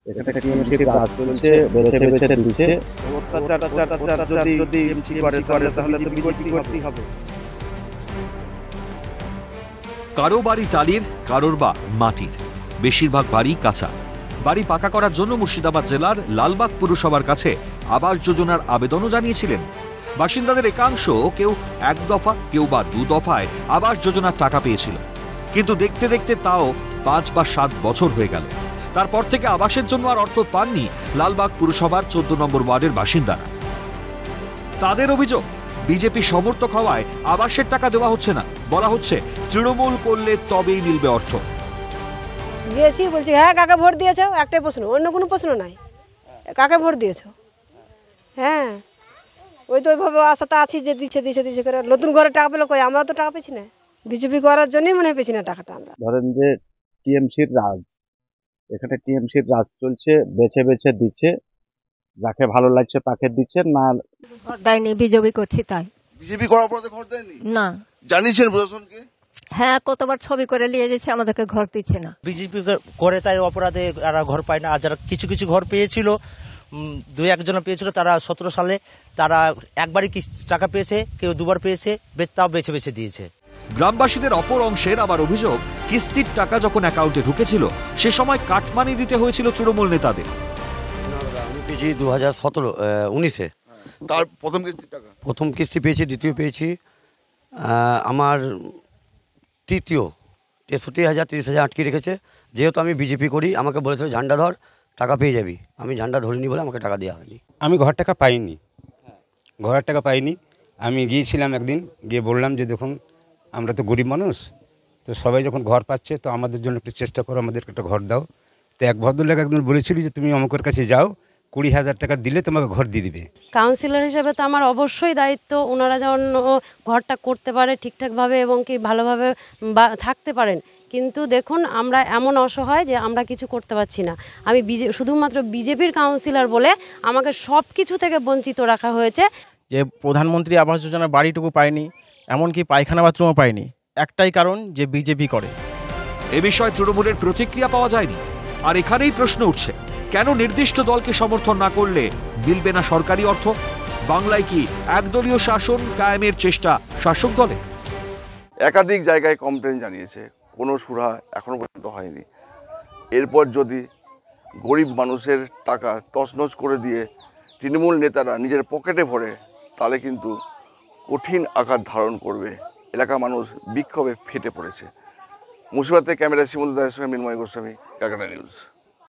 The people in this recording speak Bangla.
এখানে টিএমসির রাজ চলছে, বেছে বেছে দিচ্ছে। অত্যাচার যদি টিএমসি করে তাহলে তো বিজেপি করতেই হবে। কারো বাড়ি টালির, কারোর বা মাটির, বেশিরভাগ বাড়ি কাঁচা। বাড়ি পাকা করার জন্য মুর্শিদাবাদ জেলার লালবাগ পুরসভার কাছে আবাস যোজনার আবেদনও জানিয়েছিলেন বাসিন্দাদের একাংশ। কেউ এক দফা, কেউ বা দু দফায় আবাস যোজনার টাকা পেয়েছিল, কিন্তু দেখতে দেখতে তাও 5 বা 7 বছর হয়ে গেল। তারপর থেকে আবাসের জন্য আর অর্থ পাননি লালবাগ পুরসভার 14 নম্বর ওয়ার্ডের বাসিন্দারা। তাদের অভিযোগ, বিজেপি সমর্থক হওয়ায় আবাসের টাকা দেওয়া হচ্ছে না। বলা হচ্ছে তৃণমূল করলে তবেই মিলবে অর্থ। গিয়েছি, বলছি হ্যাঁ কাকে ভোট দিয়েছো, একটাই প্রশ্ন, অন্য কোনো প্রশ্ন নাই। কাকে ভোট দিয়েছো? হ্যাঁ, ওই তো ওইভাবে আশাতে আছি যে দিচ্ছে করে। নতুন ঘরে টাকা পেলো কই? আমরা তো টাকা পেয়েছি না। বিজেপি করার জন্যই মনে হয় পেয়েছি না টাকাটা আমরা। ধরেন যে টিএমসির রাজ, এখানে টিএমসির রাজ চলছে, বেছে বেছে দিচ্ছে, যাকে ভালো লাগছে তাকে দিচ্ছে। না ঘর দেয়নি, বিজেপি করছি তাই। বিজেপি করার পরে ঘর দেয়নি না, জানিয়েছেন প্রশাসনকে? হ্যাঁ, কতবার ছবি করে নিয়ে যাচ্ছে, আমাদেরকে ঘর দিচ্ছে না। বিজেপি করে তাই অপরাধে এরা ঘর পায় না। আর যারা কিছু কিছু ঘর পেয়েছিল, 2-1 পেয়েছিল, তারা 17 সালে তারা একবারই টাকা পেয়েছে, কেউ 2বার পেয়েছে, তাও বেছে বেছে দিয়েছে। গ্রামবাসীদের অপর অংশের আবার অভিযোগ, কিস্তির টাকা যখন অ্যাকাউন্টে ঢুকেছিল সে সময় কাটমানি দিতে হয়েছিল তৃণমূল নেতাদের। আমি পেয়েছি 2019-এ। তার প্রথম কিস্তির টাকা? প্রথম কিস্তি পেয়েছি, দ্বিতীয় পেয়েছি, আমার তৃতীয় 63,000 30,000 আটকে রেখেছে। যেহেতু আমি বিজেপি করি, আমাকে বলেছিল ঝান্ডা ধর, টাকা পেয়ে যাবি। আমি ঝান্ডা ধরিনি বলে আমাকে টাকা দেওয়া হয়নি। আমি ঘর টাকা পাইনি, ঘরের টাকা পাইনি। আমি গিয়েছিলাম একদিন, গিয়ে বললাম যে দেখুন আমরা তো গরিব মানুষ, তো সবাই যখন ঘর পাচ্ছে তো আমাদের জন্য একটু চেষ্টা করো, আমাদেরকে একটা ঘর দাও। তো এক ভদ্রলোক একদিন বলেছিল যে তুমি অমুকের কাছে যাও, 20,000 টাকা দিলে তোমাকে ঘর দিয়ে দিবে। কাউন্সিলর হিসেবে তো আমার অবশ্যই দায়িত্ব, ওনারা যেন ঘরটা করতে পারে ঠিকঠাকভাবে এবং কি ভালোভাবে থাকতে পারেন। কিন্তু দেখুন আমরা এমন অসহায় যে আমরা কিছু করতে পারছি না। আমি শুধুমাত্র বিজেপির কাউন্সিলর বলে আমাকে সব কিছু থেকে বঞ্চিত রাখা হয়েছে। যে প্রধানমন্ত্রী আবাস যোজনার বাড়িটুকু পাইনি, এমনকি পায়খানা বাথরুমও পাইনি, একটাই কারণ যে বিজেপি করে। এ বিষয়ে তৃণমূলের প্রতিক্রিয়া পাওয়া যায়নি। আর এখানেই প্রশ্ন উঠছে, কেন নির্দিষ্ট দলকে সমর্থন না করলে মিলবে না সরকারি অর্থ? বাংলায় কি একদলীয় শাসন কায়েমের চেষ্টা শাসক দলে? একাধিক জায়গায় কমপ্লেন জানিয়েছে, কোনো সুরাহা এখনো পর্যন্ত হয়নি। এরপর যদি গরিব মানুষের টাকা তছনছ করে দিয়ে তৃণমূল নেতারা নিজের পকেটে ভরে, তাহলে কিন্তু কঠিন আকার ধারণ করবে। এলাকার মানুষ বিক্ষোভে ফেটে পড়েছে। মুর্শিদাবাদ থেকে ক্যামেরা শিমুল দাসের সঙ্গে মৃন্ময় গোস্বামী, ক্যালকাটা নিউজ।